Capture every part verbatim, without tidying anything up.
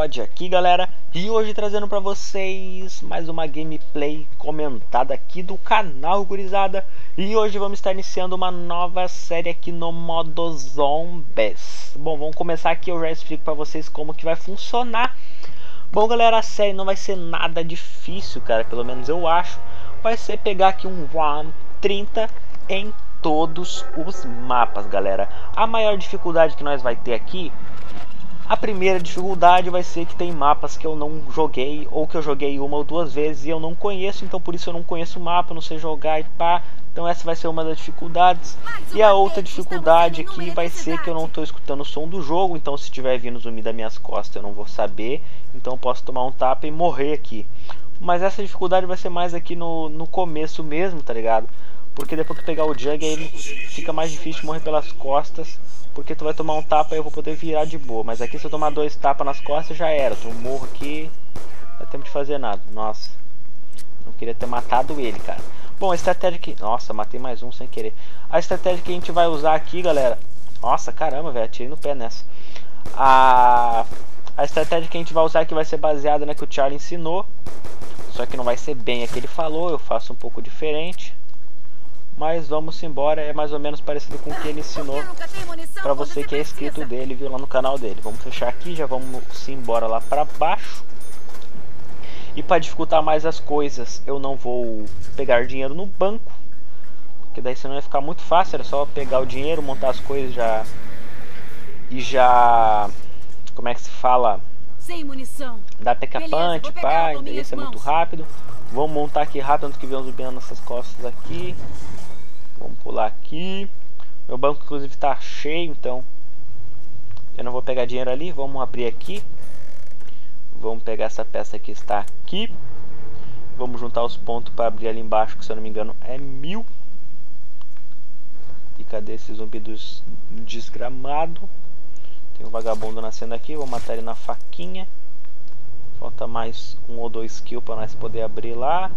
Todd aqui, galera, e hoje trazendo pra vocês mais uma gameplay comentada aqui do canal, gurizada. E hoje vamos estar iniciando uma nova série aqui no modo Zombies. Bom, vamos começar aqui, eu já explico pra vocês como que vai funcionar. Bom, galera, a série não vai ser nada difícil, cara, pelo menos eu acho. Vai ser pegar aqui um round trinta em todos os mapas, galera. A maior dificuldade que nós vai ter aqui, a primeira dificuldade vai ser que tem mapas que eu não joguei, ou que eu joguei uma ou duas vezes e eu não conheço, então por isso eu não conheço o mapa, não sei jogar e pá. Então essa vai ser uma das dificuldades. E a outra dificuldade aqui vai ser que eu não estou escutando o som do jogo, então se estiver vindo zumbi das minhas costas eu não vou saber, então eu posso tomar um tapa e morrer aqui. Mas essa dificuldade vai ser mais aqui no, no começo mesmo, tá ligado? Porque depois que pegar o Jug aí fica mais difícil morrer pelas costas, porque tu vai tomar um tapa e eu vou poder virar de boa. Mas aqui se eu tomar dois tapas nas costas já era, tu morro aqui, não dá tempo de fazer nada. Nossa, não queria ter matado ele, cara. Bom, a estratégia que... Nossa, matei mais um sem querer. A estratégia que a gente vai usar aqui, galera... Nossa, caramba, velho, atirei no pé nessa. A... a estratégia que a gente vai usar aqui vai ser baseada na que o Charlie ensinou. Só que não vai ser bem a que ele falou, eu faço um pouco diferente. Mas vamos embora, é mais ou menos parecido com o que ele ensinou pra você que é inscrito dele, viu lá no canal dele. Vamos fechar aqui, já vamos embora lá pra baixo. E para dificultar mais as coisas, eu não vou pegar dinheiro no banco, porque daí senão ia ficar muito fácil, era só pegar o dinheiro, montar as coisas já e já, como é que se fala? Sem munição. Dá pick-a-punch, pá, ia ser muito rápido. Vamos montar aqui rápido antes que venham zumbi nas nossas costas aqui. Vamos pular aqui. Meu banco inclusive está cheio, então eu não vou pegar dinheiro ali. Vamos abrir aqui. Vamos pegar essa peça que está aqui. Vamos juntar os pontos para abrir ali embaixo, que se eu não me engano é mil. E cadê esse zumbi dos desgramado? Tem um vagabundo nascendo aqui. Vou matar ele na faquinha. Falta mais um ou dois kills para nós poder abrir lá.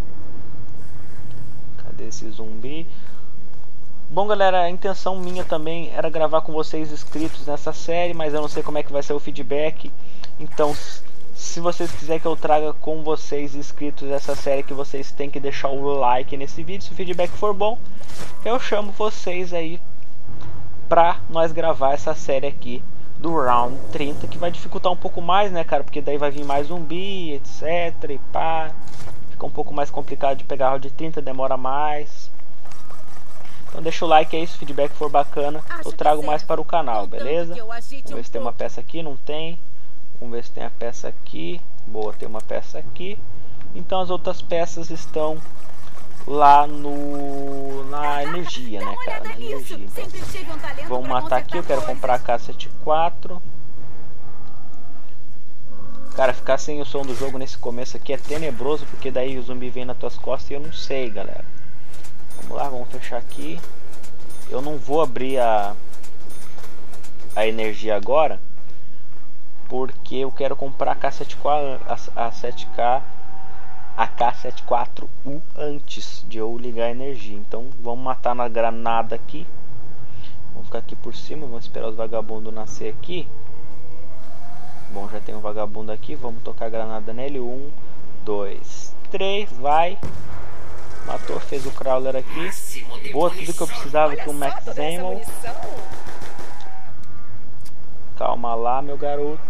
Cadê esse zumbi? Bom, galera, a intenção minha também era gravar com vocês inscritos nessa série, mas eu não sei como é que vai ser o feedback. Então, se vocês quiserem que eu traga com vocês inscritos essa série, que vocês têm que deixar o like nesse vídeo. Se o feedback for bom, eu chamo vocês aí pra nós gravar essa série aqui do round trinta, que vai dificultar um pouco mais, né, cara? Porque daí vai vir mais zumbi, etc e pá. Fica um pouco mais complicado de pegar round trinta, demora mais. Então deixa o like aí, se o feedback for bacana, eu trago mais para o canal, beleza? Vamos ver se tem uma peça aqui, não tem. Vamos ver se tem a peça aqui. Boa, tem uma peça aqui. Então as outras peças estão lá no na energia, né, cara? Na energia. Então, vamos matar aqui, eu quero comprar a K setenta e quatro. Cara, ficar sem o som do jogo nesse começo aqui é tenebroso, porque daí o zumbi vem nas tuas costas e eu não sei, galera. Vamos lá, vamos fechar aqui. Eu não vou abrir a, a energia agora, porque eu quero comprar a K setenta e quatro, a, a sete K, a K setenta e quatro U antes de eu ligar a energia. Então vamos matar na granada aqui. Vamos ficar aqui por cima, vamos esperar os vagabundos nascer aqui. Bom, já tem um vagabundo aqui, vamos tocar a granada nele. Um, dois, três, vai. Matou, fez o crawler aqui. Boa, tudo que eu precisava aqui, um max ammo. Calma lá, meu garoto.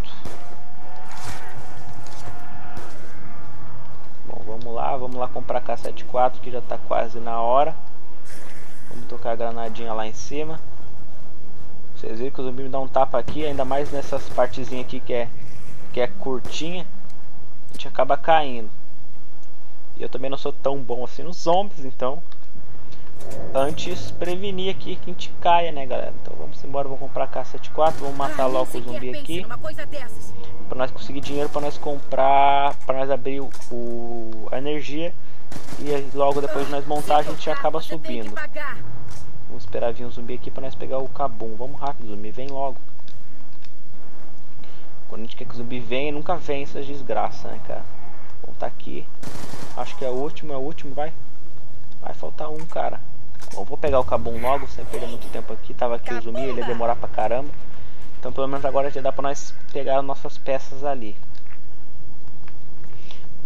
Bom, vamos lá, vamos lá comprar a K setenta e quatro, que já tá quase na hora. Vamos tocar a granadinha lá em cima. Vocês viram que o zumbi me dá um tapa aqui, ainda mais nessas partezinhas aqui que é, que é curtinha. A gente acaba caindo. E eu também não sou tão bom assim nos zombies, então antes prevenir aqui que a gente caia, né, galera? Então vamos embora, vamos comprar a K setenta e quatro, vamos matar logo o zumbi aqui, para nós conseguir dinheiro para nós comprar, para nós abrir o, o, a energia, e logo depois de nós montar a gente acaba subindo. Vamos esperar vir um zumbi aqui para nós pegar o cabum. Vamos rápido, zumbi, vem logo. Quando a gente quer que o zumbi venha, nunca vem essas desgraças, né, cara? Bom, tá aqui. Acho que é o último, é o último, vai. Vai faltar um, cara. Bom, vou pegar o cabum logo, sem perder muito tempo aqui. Tava aqui o zumbi, ele ia demorar pra caramba. Então pelo menos agora já dá pra nós pegar as nossas peças ali.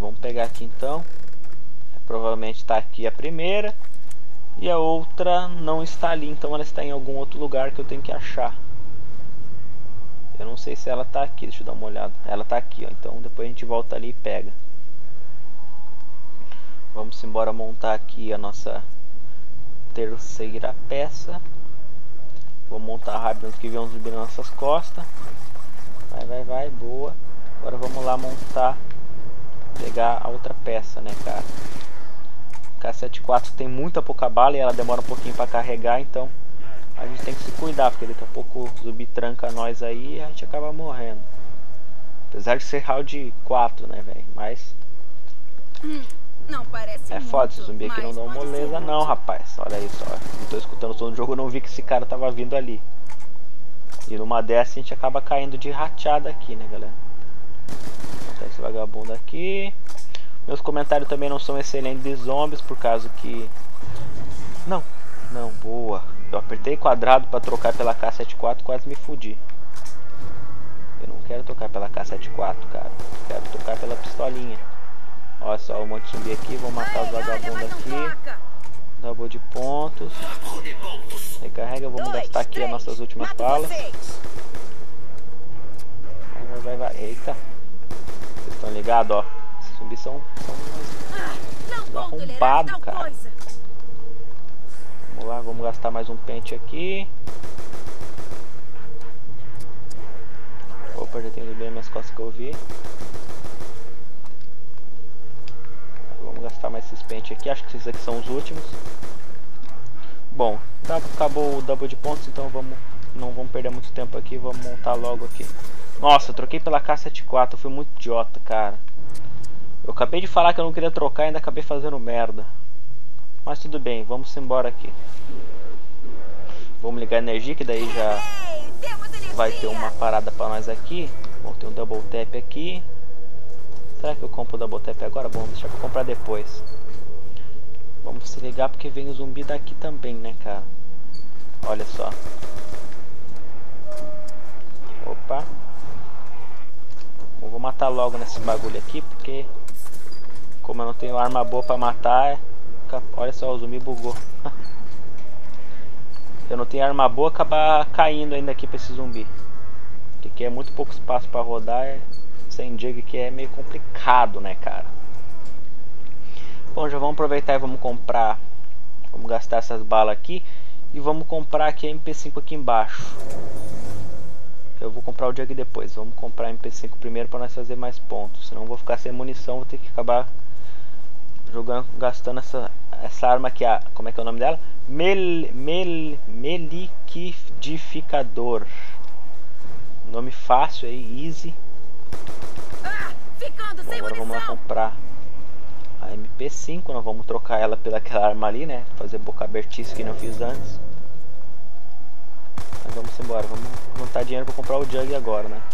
vamos pegar aqui então. Provavelmente está aqui a primeira. E a outra não está ali, então ela está em algum outro lugar que eu tenho que achar. Eu não sei se ela está aqui, deixa eu dar uma olhada. Ela está aqui, ó, então depois a gente volta ali e pega. Vamos embora montar aqui a nossa terceira peça. Vou montar rápido antes que venham zumbi nas nossas costas. Vai, vai, vai, boa. Agora vamos lá montar, pegar a outra peça, né, cara. K setenta e quatro tem muita pouca bala e ela demora um pouquinho para carregar, então a gente tem que se cuidar, porque daqui a pouco o zumbi tranca nós aí e a gente acaba morrendo. Apesar de ser round quatro, né, velho, mas hum, não parece é foda, esse zumbi aqui não dá uma moleza não, rapaz. Olha aí só, não tô escutando o som do jogo, eu não vi que esse cara tava vindo ali. E numa dessa a gente acaba caindo de rateada aqui, né, galera. Vou botar esse vagabundo aqui. Meus comentários também não são excelentes de zombies, por causa que... Não, não, boa. Eu apertei quadrado para trocar pela K setenta e quatro, quase me fudi. Eu não quero trocar pela K setenta e quatro, cara. Eu quero trocar pela pistolinha. Olha só, um monte de zumbi aqui, vou matar os vagabundos aqui. Double de pontos. Recarrega, vamos gastar aqui as nossas últimas balas. Vai, vai, vai, vai. Eita. Vocês estão ligados, ó. Os zumbis são, são arrombados, cara. Vamos lá, vamos gastar mais um pente aqui. Opa, já tem zumbi nas minhas costas que eu vi. Vamos gastar mais esses pentes aqui, acho que esses aqui são os últimos. Bom, acabou o double de pontos, então vamos, não vamos perder muito tempo aqui, vamos montar logo aqui. Nossa, eu troquei pela K setenta e quatro, eu fui muito idiota, cara. Eu acabei de falar que eu não queria trocar e ainda acabei fazendo merda. Mas tudo bem, vamos embora aqui. Vamos ligar a energia, que daí já vai ter uma parada pra nós aqui. Bom, tem um double tap aqui. Será que eu compro o double tap agora? Bom, deixa eu comprar depois. Vamos se ligar porque vem o zumbi daqui também, né, cara? Olha só. Opa. Eu vou matar logo nesse bagulho aqui, porque como eu não tenho arma boa pra matar, olha só, o zumbi bugou. Eu não tenho arma boa, acabar caindo ainda aqui pra esse zumbi. Porque aqui é muito pouco espaço pra rodar, é... sem jug que é meio complicado, né, cara? Bom, já vamos aproveitar e vamos comprar, vamos gastar essas balas aqui e vamos comprar aqui a M P cinco aqui embaixo. Eu vou comprar o jug depois, vamos comprar a M P cinco primeiro para nós fazer mais pontos, senão eu vou ficar sem munição, vou ter que acabar jogando, gastando essa, essa arma aqui, a, como é que é o nome dela? Mel, mel, Meliquidificador. Nome fácil aí, easy. Bom, agora vamos lá comprar a M P cinco, nós vamos trocar ela pela aquela arma ali, né? Fazer boca abertice que não fiz antes. Mas vamos embora, vamos juntar dinheiro para comprar o jug agora, né?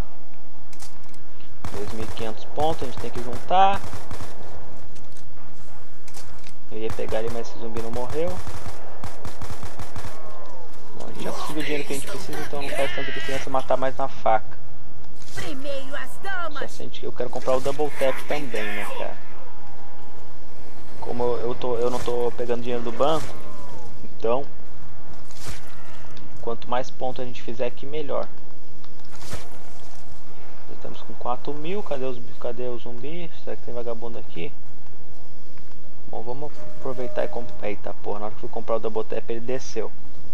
dois mil e quinhentos pontos a gente tem que juntar. Eu ia pegar ali, mas esse zumbi não morreu. Bom, a gente já conseguiu o dinheiro que a gente precisa, então não faz tanta diferença matar mais na faca. Primeiro as damas. Só sente que eu quero comprar o double tap também, né, cara? Como eu, eu, tô, eu não tô pegando dinheiro do banco, então quanto mais pontos a gente fizer aqui, melhor. Já estamos com quatro mil, cadê os, cadê os zumbis? Será que tem vagabundo aqui? Bom, vamos aproveitar e comprar. Eita porra, na hora que eu fui comprar o double tap ele desceu.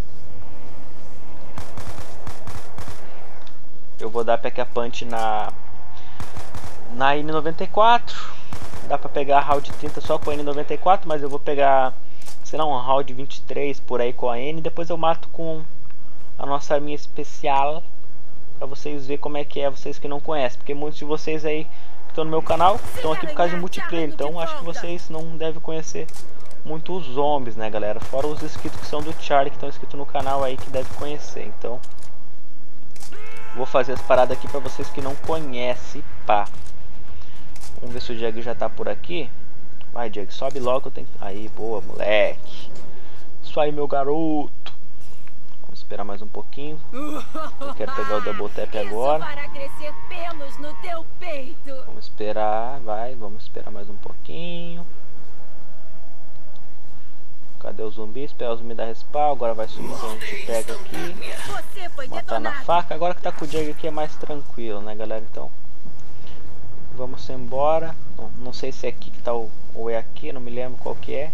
Eu vou dar pack a punch na na N noventa e quatro. Dá pra pegar a round trinta só com a N noventa e quatro, mas eu vou pegar, sei lá, um round vinte e três por aí com a N. Depois eu mato com a nossa arminha especial, pra vocês verem como é que é, vocês que não conhecem. Porque muitos de vocês aí que estão no meu canal estão aqui por causa de multiplayer, então acho que vocês não devem conhecer muito os zombies, né, galera? Fora os inscritos que são do Charlie, que estão inscritos no canal aí, que devem conhecer. Então vou fazer as paradas aqui pra vocês que não conhecem, pá. Vamos ver se o Jug já tá por aqui. Vai, Jug, sobe logo. Eu tenho... Aí, boa, moleque. Isso aí, meu garoto. Vamos esperar mais um pouquinho. Eu quero pegar o double tap agora. Isso fará crescer pelos no teu peito. Vamos esperar, vai, vamos esperar mais um pouquinho. Cadê o zumbi? Esperar o zumbi dar respawn. Agora vai subir, então a gente pega aqui. Você foi Matar na detonado. faca. Agora que tá com o Jag aqui é mais tranquilo, né, galera? Então vamos embora. Não, não sei se é aqui que tá o, ou é aqui, não me lembro qual que é.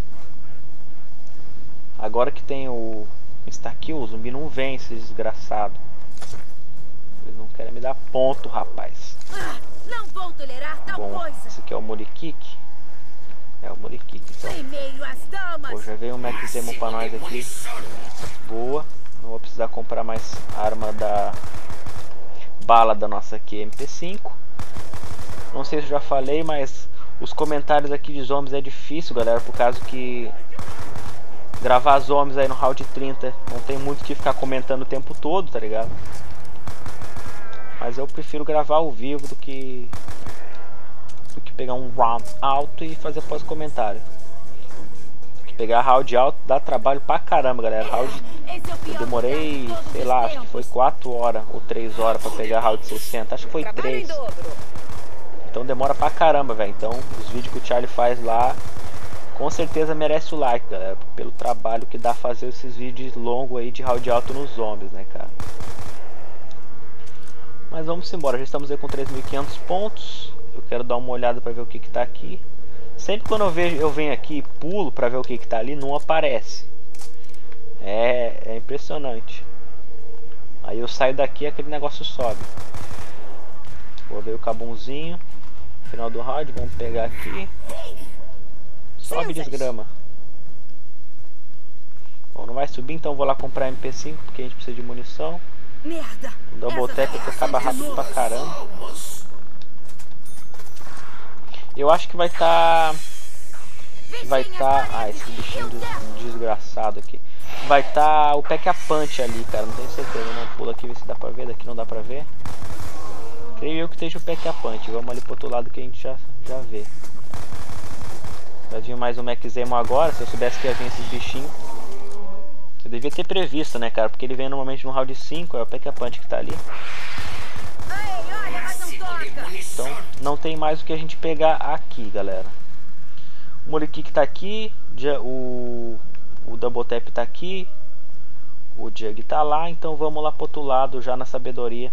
Agora que tem o insta-kill, o zumbi não vem, esse desgraçado. Eles não querem me dar ponto, rapaz. Ah, não vou tolerar tal Bom, coisa. esse aqui é o Murikik. É o Murikik, então. Primeiro as damas. Pô, já veio um Max Ammo pra nós aqui. Boa. Não vou precisar comprar mais arma da bala da nossa aqui M P cinco. Não sei se eu já falei, mas os comentários aqui de zombies é difícil, galera, por causa que gravar zombies aí no round trinta não tem muito que ficar comentando o tempo todo, tá ligado? Mas eu prefiro gravar ao vivo do que do que pegar um round alto e fazer pós-comentário. Pegar round alto dá trabalho pra caramba, galera. Round Esse é o pior eu demorei, lugar de todos sei os lá, acho que tempos. foi quatro horas ou três horas pra pegar round sessenta. Acho que foi Trabalho em três. dobro. Então demora pra caramba, velho. Então os vídeos que o Charlie faz lá com certeza merece o like, galera, pelo trabalho que dá fazer esses vídeos longos aí de round alto nos zombies, né, cara? Mas vamos embora, já estamos aí com três mil e quinhentos pontos. Eu quero dar uma olhada pra ver o que que tá aqui. Sempre quando eu vejo, eu venho aqui e pulo pra ver o que que tá ali, não aparece. É, é impressionante. Aí eu saio daqui e aquele negócio sobe. Vou ver o cabumzinho. Final do round, vamos pegar aqui. Sobe, desgrama. Bom, não vai subir, então vou lá comprar M P cinco, porque a gente precisa de munição. Merda. O double tap que acaba rápido pra caramba. Eu acho que vai estar... Tá... Vai estar... Tá... Ah, esse bichinho des... desgraçado aqui. Vai estar tá o Pack a Punch ali, cara. Não tenho certeza, não. Pula aqui, ver se dá pra ver. Daqui não dá pra ver. Creio eu que esteja o Pack a Punch. Vamos ali pro outro lado que a gente já, já vê. Vai vir mais um Max Ammo agora. Se eu soubesse que ia vir esses bichinhos, eu devia ter previsto, né, cara? Porque ele vem normalmente no round cinco. É o Pack a Punch que tá ali. Ei, olha, mas não toca. Então não tem mais o que a gente pegar aqui, galera. O Murikik tá aqui. O, o Double Tap tá aqui. O Jag tá lá. Então vamos lá pro outro lado, já na sabedoria,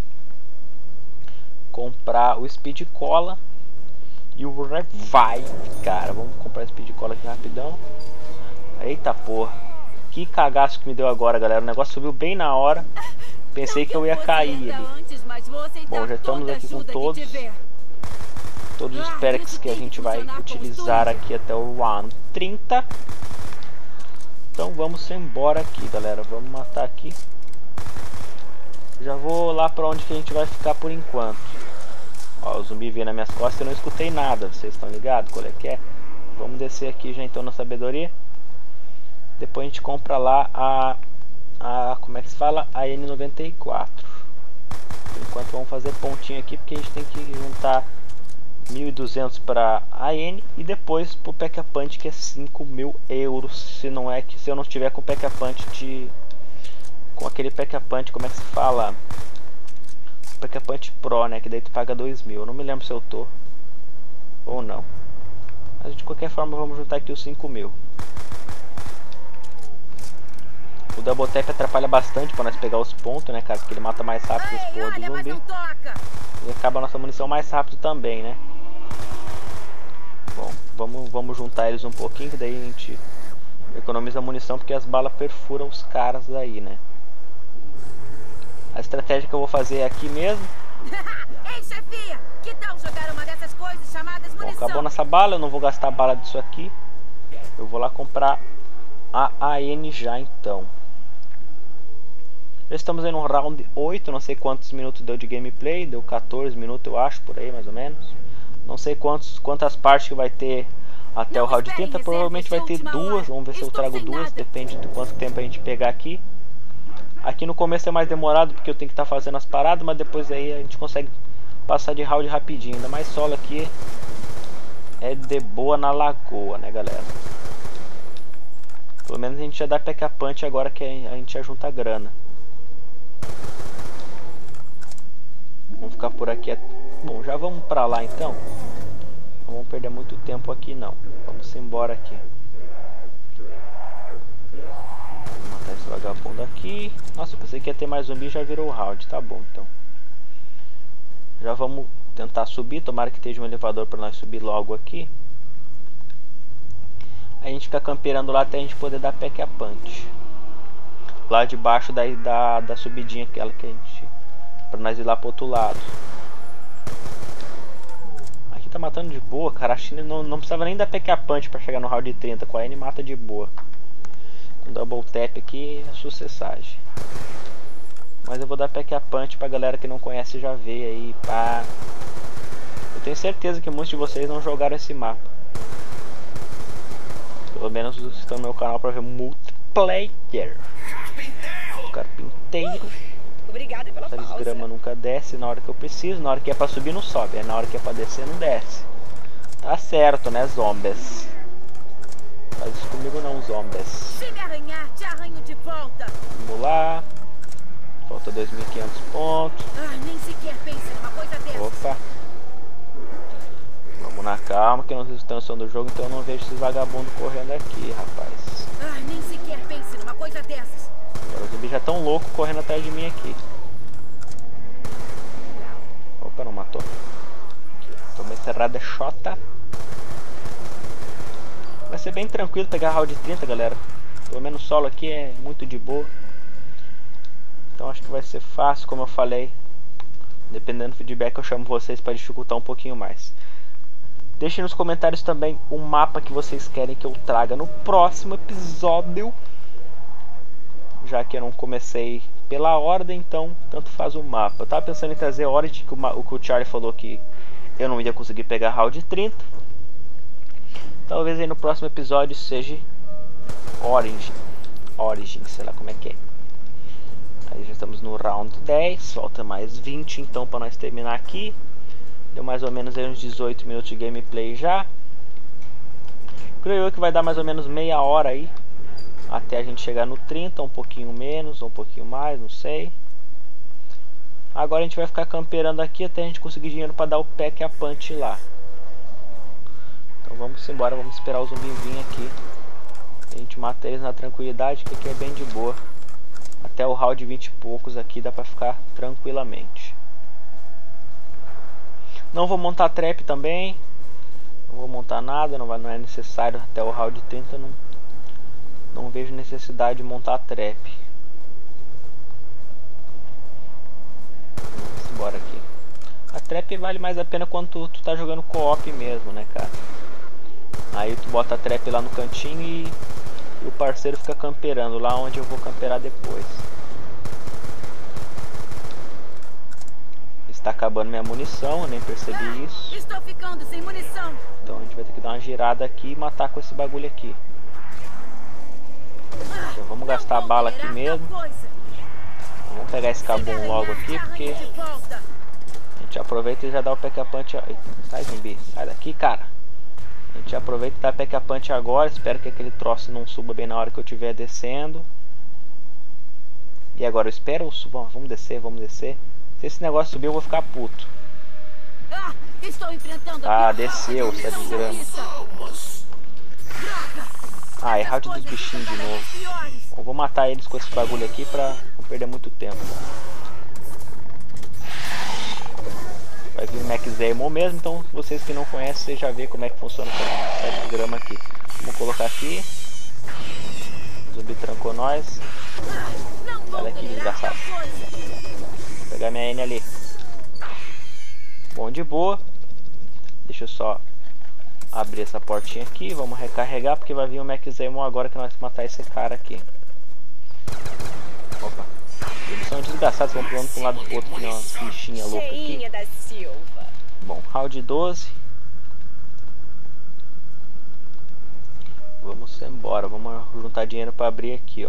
comprar o Speed Cola e o Revive, cara. Vamos comprar o Speed Cola aqui rapidão. Eita porra, que cagaço que me deu agora, galera. O negócio subiu bem na hora. Pensei que eu ia cair ali. Bom, já estamos aqui com todos Todos os perks que a gente vai utilizar aqui até o round trinta. Então vamos embora aqui, galera. Vamos matar aqui. Já vou lá pra onde que a gente vai ficar por enquanto. Ó, o zumbi veio nas minhas costas e eu não escutei nada. Vocês estão ligados? Qual é que é? Vamos descer aqui já então na sabedoria. Depois a gente compra lá a... a como é que se fala? A N noventa e quatro. Por enquanto vamos fazer pontinho aqui, porque a gente tem que juntar mil e duzentos para a N e depois pro Pack a Punch, que é cinco mil euros. Se não é que se eu não estiver com o Pack a Punch de... com aquele Pack a Punch, como é que se fala? Pack a Punch Pro, né? Que daí tu paga dois mil. Eu não me lembro se eu tô ou não. Mas de qualquer forma vamos juntar aqui os cinco mil. O Double Tap atrapalha bastante para nós pegar os pontos, né, cara? Porque ele mata mais rápido os porra do zumbi. E acaba a nossa munição mais rápido também, né? Bom, vamos, vamos juntar eles um pouquinho, que daí a gente economiza munição, porque as balas perfuram os caras aí, né? A estratégia que eu vou fazer é aqui mesmo. Ei, chefia, que tal jogar uma dessas coisas chamadas munição? Bom, acabou nossa bala, eu não vou gastar bala disso aqui. Eu vou lá comprar a A N já então. Já estamos aí no round oito, não sei quantos minutos deu de gameplay, deu quatorze minutos eu acho, por aí mais ou menos. Não sei quantos, quantas partes que vai ter até Não o round espere trinta, reserva provavelmente vai de ter última duas, hora. vamos ver se eu Estou trago sem duas, nada. depende de quanto tempo a gente pegar aqui. Aqui no começo é mais demorado porque eu tenho que estar fazendo as paradas, mas depois aí a gente consegue passar de round rapidinho. Ainda mais solo aqui é de boa na lagoa, né, galera? Pelo menos a gente já dá Pack a Punch agora que a gente já junta grana. Vamos ficar por aqui. Bom, já vamos pra lá então. Não vamos perder muito tempo aqui não. Vamos embora aqui. Vou matar esse vagabundo aqui. Nossa, eu pensei que ia ter mais zumbi, já virou o round. Tá bom então. Já vamos tentar subir. Tomara que esteja um elevador para nós subir logo aqui. A gente fica camperando lá até a gente poder dar pack a punch. Lá debaixo da, da, da subidinha aquela que a gente... Pra nós ir lá pro outro lado. Aqui tá matando de boa, cara. A China não, não precisava nem dar pack a punch pra chegar no round de trinta. Com a N mata de boa. Com double tap aqui é sucessagem. Mas eu vou dar pack a punch pra galera que não conhece já ver aí. Pá. Eu tenho certeza que muitos de vocês não jogaram esse mapa. Pelo menos estão no meu canal pra ver multiplayer. Carpinteiro. Obrigada pela Essa pausa. desgrama nunca desce na hora que eu preciso. Na hora que é pra subir não sobe. É na hora que é pra descer não desce. Tá certo, né, zombies? Faz isso comigo não, zombies. Se me arranhar, te arranho de volta. Vamos lá. Falta dois mil e quinhentos pontos. Ah, nem sequer pense numa coisa dessa. Opa. Vamos na calma, que eu não sei se estão do jogo, então eu não vejo esses vagabundos correndo aqui, rapaz. Ah, nem sequer pense numa coisa dessas. Agora os zumbis já tão loucos correndo atrás de mim aqui. Opa, não matou. Tomei cerrada chota. Vai ser bem tranquilo pegar round trinta, galera. Pelo menos solo aqui é muito de boa. Então acho que vai ser fácil, como eu falei. Dependendo do feedback eu chamo vocês para dificultar um pouquinho mais. Deixem nos comentários também o mapa que vocês querem que eu traga no próximo episódio. Já que eu não comecei pela ordem, então tanto faz o mapa. Eu tava pensando em trazer Origin, que o, o que o Charlie falou que eu não ia conseguir pegar round trinta. Talvez aí no próximo episódio seja Origin. Origin, sei lá como é que é. Aí já estamos no round dez, falta mais vinte então para nós terminar aqui. Deu mais ou menos aí uns dezoito minutos de gameplay já. Creio eu que vai dar mais ou menos meia hora aí até a gente chegar no trinta, um pouquinho menos, ou um pouquinho mais, não sei. Agora a gente vai ficar camperando aqui até a gente conseguir dinheiro para dar o pack a punch lá. Então vamos embora, vamos esperar o zumbi vir aqui. A gente mata eles na tranquilidade, que aqui é bem de boa. Até o round vinte e poucos aqui dá pra ficar tranquilamente. Não vou montar trap também. Não vou montar nada, não, vai, não é necessário até o round trinta. Não, não vejo necessidade de montar trap. Vamos embora aqui. A trap vale mais a pena quando tu, tu tá jogando co-op mesmo, né, cara? Aí tu bota a trap lá no cantinho e, e o parceiro fica camperando lá onde eu vou camperar depois. Está acabando minha munição, eu nem percebi isso. Estou ficando sem munição. Então a gente vai ter que dar uma girada aqui e matar com esse bagulho aqui. Então vamos gastar a bala aqui mesmo. Vamos pegar esse cabum logo aqui, porque a gente aproveita e já dá o pack a punch. Sai, zumbi, sai daqui, cara. A gente aproveita e dá pack a punch agora. Espero que aquele troço não suba bem na hora que eu estiver descendo. E agora eu espero. Bom, vamos descer, vamos descer. Se esse negócio subir eu vou ficar puto. Ah, estou enfrentando Ah, desceu, essa desgrama. Ah, é round dos bichinhos de novo. Bom, vou matar eles com esse bagulho aqui pra não perder muito tempo. Vai vir o Max Ammo mesmo, então vocês que não conhecem, vocês já vê como é que funciona essa desgrama aqui. Vamos colocar aqui. O zumbi trancou nós. Sai daqui, desgraçado. Vou pegar minha N ali. Bom, de boa. Deixa eu só abrir essa portinha aqui. Vamos recarregar porque vai vir o Max Ammo agora que nós vamos matar esse cara aqui. Opa. Eles são desgraçados, vão pulando para um lado pro outro, que nem uma bichinha louca aqui. Bom, round doze. Vamos embora, vamos juntar dinheiro para abrir aqui, ó.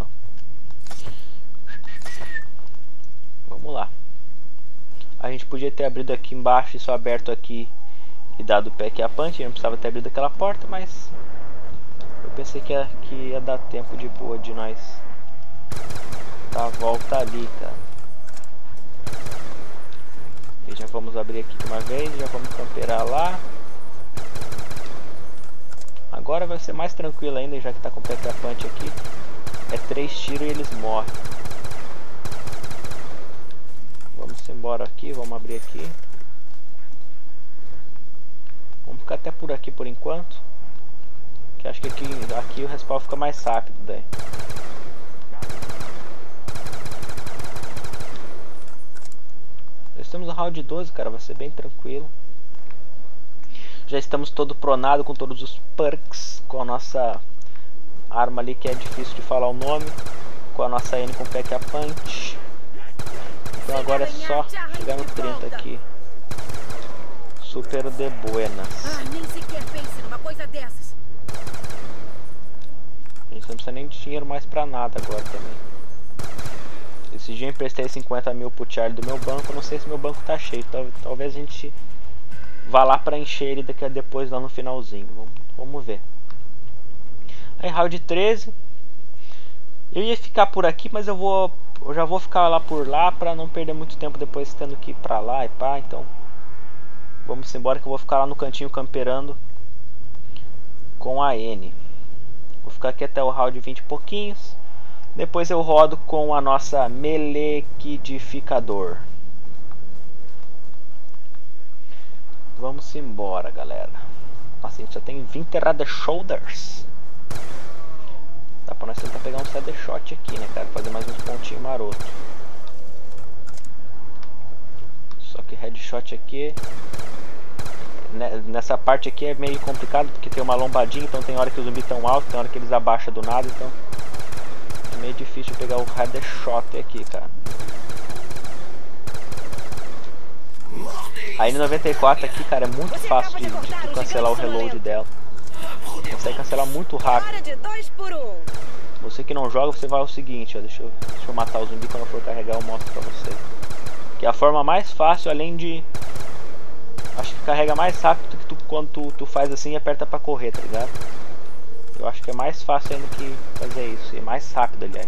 Vamos lá. A gente podia ter abrido aqui embaixo e só aberto aqui e dado o pack a punch. Não precisava ter abrido aquela porta, mas eu pensei que ia, que ia dar tempo de boa de nós dar a volta ali, cara. E já vamos abrir aqui de uma vez, já vamos camperar lá. Agora vai ser mais tranquilo ainda, já que tá com o P K Punch aqui. É três tiros e eles morrem. Vamos embora aqui, vamos abrir aqui. Vamos ficar até por aqui por enquanto. Que acho que aqui, aqui o respawn fica mais rápido daí. Estamos no round doze, cara, vai ser bem tranquilo. Já estamos todo pronado com todos os perks, com a nossa arma ali que é difícil de falar o nome, com a nossa N com P K Punch. Então agora é só chegar no trinta aqui. Super de buenas. Ah, nem sequer pense numa coisa dessas. A gente não precisa nem de dinheiro mais pra nada agora também. Esse dia eu emprestei cinquenta mil pro Charlie do meu banco, não sei se meu banco tá cheio, tal, talvez a gente vá lá pra encher ele daqui a depois lá no finalzinho, vamos, vamos ver. Aí round treze, eu ia ficar por aqui, mas eu vou, eu já vou ficar lá por lá pra não perder muito tempo depois tendo que ir pra lá e pá, então vamos embora que eu vou ficar lá no cantinho camperando com a N. Vou ficar aqui até o round vinte e pouquinhos. Depois eu rodo com a nossa melequidificador. Vamos embora, galera. Nossa, a gente já tem vinte Red Shoulders. Dá pra nós tentar pegar um Side Shot aqui, né, cara? Fazer mais uns pontinhos maroto. Só que Headshot aqui... Nessa parte aqui é meio complicado, porque tem uma lombadinha, então tem hora que os zumbis estão altos, tem hora que eles abaixam do nada, então... É meio difícil pegar o Headshot aqui, cara. A N noventa e quatro aqui, cara, é muito fácil de, de tu cancelar o reload dela. Consegue cancelar muito rápido. Você que não joga, você vai ao seguinte, ó, deixa eu, deixa eu matar o zumbi, quando eu for carregar eu mostro pra você. Que é a forma mais fácil, além de... Acho que carrega mais rápido que tu, quando tu, tu faz assim e aperta pra correr, tá ligado? Eu acho que é mais fácil ainda que fazer isso, e mais rápido, aliás.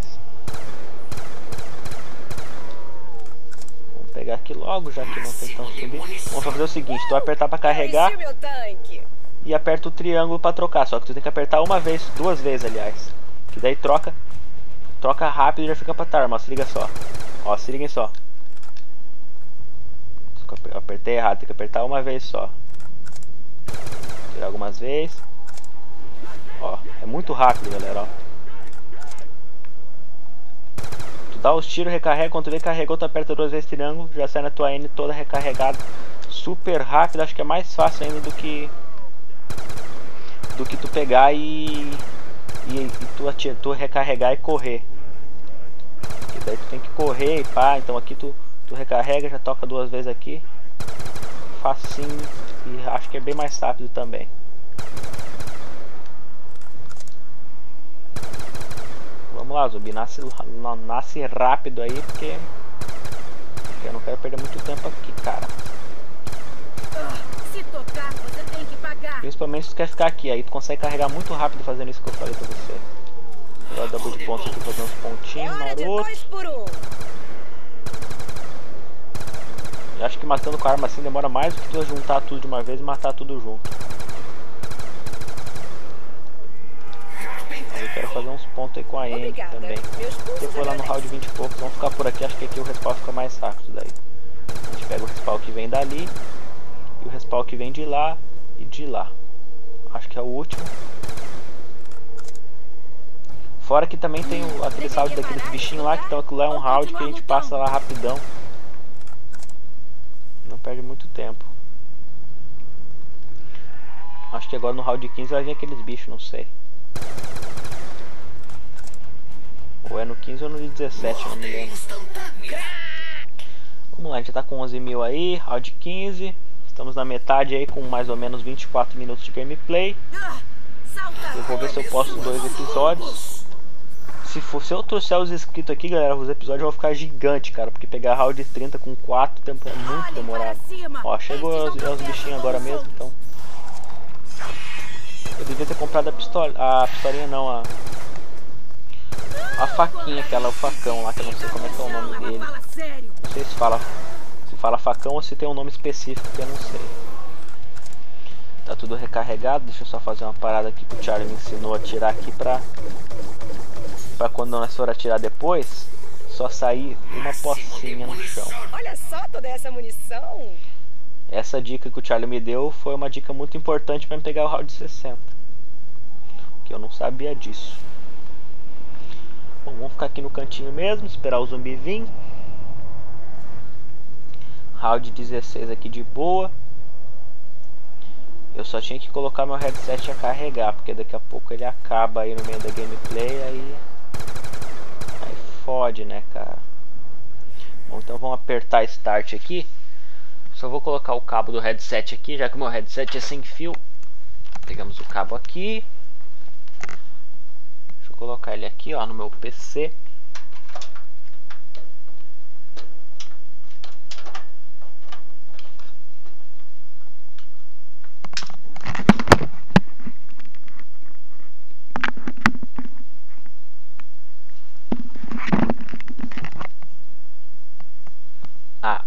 Vamos pegar aqui logo, já que não tem tanto zumbi. Vamos fazer o seguinte, tu vai apertar pra carregar e aperta o triângulo pra trocar, só que tu tem que apertar uma vez, duas vezes, aliás. Que daí troca, troca rápido e já fica pra tarma, ó, se liga só. Ó, se liguem só. Eu apertei errado, tem que apertar uma vez só. Tirar algumas vezes. Ó, é muito rápido, galera, ó. Tu dá os tiros, recarrega, quando tu vê que carregou, tu aperta duas vezes triângulo, já sai na tua N toda recarregada. Super rápido, acho que é mais fácil ainda do que do que tu pegar e e, e tu, atira, tu recarregar e correr. Porque daí tu tem que correr e pá, então aqui tu Tu recarrega, já toca duas vezes aqui. Facinho. E acho que é bem mais rápido também. Vamos lá, zumbi. Nasce, nasce rápido aí, porque... porque eu não quero perder muito tempo aqui, cara. Se tocar, você tem que pagar. Principalmente se tu quer ficar aqui. Aí tu consegue carregar muito rápido fazendo isso que eu falei pra você. Vou dar double de pontos aqui, fazer uns pontinhos marotos. Eu acho que matando com a arma assim demora mais do que tu juntar tudo de uma vez e matar tudo junto. Mas eu quero fazer uns pontos aí com a N também. Depois lá no round vinte e poucos, vamos ficar por aqui, acho que aqui o respawn fica mais rápido daí. A gente pega o respawn que vem dali, e o respawn que vem de lá e de lá. Acho que é o último. Fora que também tem o, aquele round daqueles bichinhos lá, que então aquilo lá é um round que a gente passa lá rapidão. Não perde muito tempo. Acho que agora no round quinze vai vir aqueles bichos, não sei. Ou é no quinze ou no dezessete, não me lembro. Vamos lá, a gente já tá com onze mil aí, round quinze. Estamos na metade aí com mais ou menos vinte e quatro minutos de gameplay. Eu vou ver se eu posto dois episódios. Se, for, se eu trouxer os inscritos aqui, galera, os episódios vão ficar gigantes, cara. Porque pegar round trinta com quatro tempo é muito demorado. Ó, chegou os, os bichinhos agora mesmo, então. Eu devia ter comprado a pistola. A pistolinha não, a. A faquinha, aquela, o facão lá, que eu não sei como é que é o nome dele. Não sei se fala Se fala facão ou se tem um nome específico que eu não sei. Tá tudo recarregado. Deixa eu só fazer uma parada aqui que o Charlie me ensinou a atirar aqui pra... Pra quando nós for atirar depois, só sair uma pocinha no chão. Olha só toda essa munição. Essa dica que o Charlie me deu foi uma dica muito importante pra me pegar o round sessenta. Que eu não sabia disso. Bom, vamos ficar aqui no cantinho mesmo, esperar o zumbi vir. Round dezesseis aqui de boa. Eu só tinha que colocar meu headset a carregar, porque daqui a pouco ele acaba aí no meio da gameplay, aí... Aí fode, né, cara? Bom, então vamos apertar Start aqui. Só vou colocar o cabo do headset aqui, já que o meu headset é sem fio. Pegamos o cabo aqui. Deixa eu colocar ele aqui, ó, no meu P C. Ah.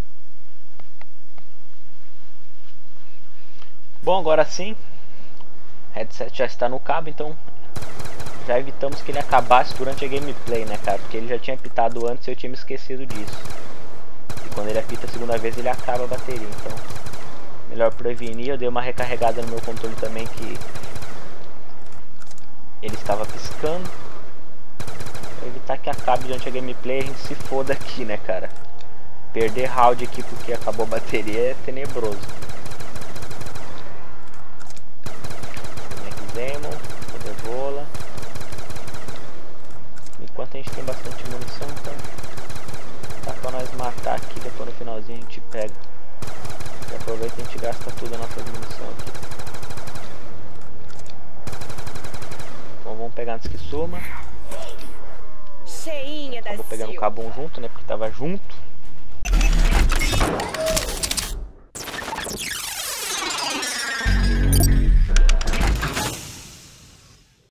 Bom, agora sim, o headset já está no cabo, então já evitamos que ele acabasse durante a gameplay, né, cara? Porque ele já tinha apitado antes e eu tinha me esquecido disso. E quando ele apita a segunda vez, ele acaba a bateria, então melhor prevenir. Eu dei uma recarregada no meu controle também, que ele estava piscando. Pra evitar que acabe durante a gameplay, a gente se foda aqui, né, cara? Perder round aqui porque acabou a bateria é tenebroso. Demon, Cebola. Enquanto a gente tem bastante munição, então dá pra nós matar aqui, depois no finalzinho a gente pega. E aproveita e a gente gasta tudo a nossa munição aqui. Bom, vamos pegar antes que suma. Cheinha da Acabou pegando o cabo um junto, né? Porque tava junto.